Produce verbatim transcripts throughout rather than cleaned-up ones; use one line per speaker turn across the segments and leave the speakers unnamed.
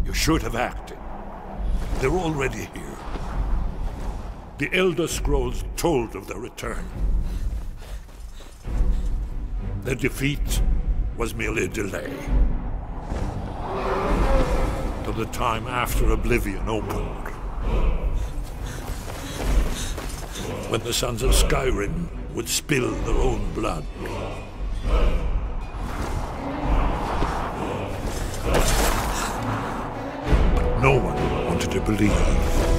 You should have acted. They're already here. The Elder Scrolls told of their return. Their defeat was merely a delay. To the time after Oblivion opened. When the Sons of Skyrim would spill their own blood. But no one wanted to believe.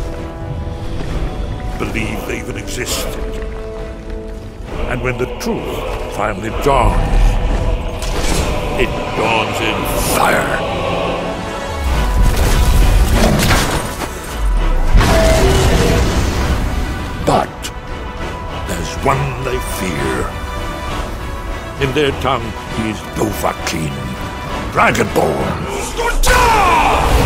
Believe they even existed. And when the truth finally dawns, it dawns in fire. But there's one they fear. In their tongue, he is Dovahkiin, Dragonborn.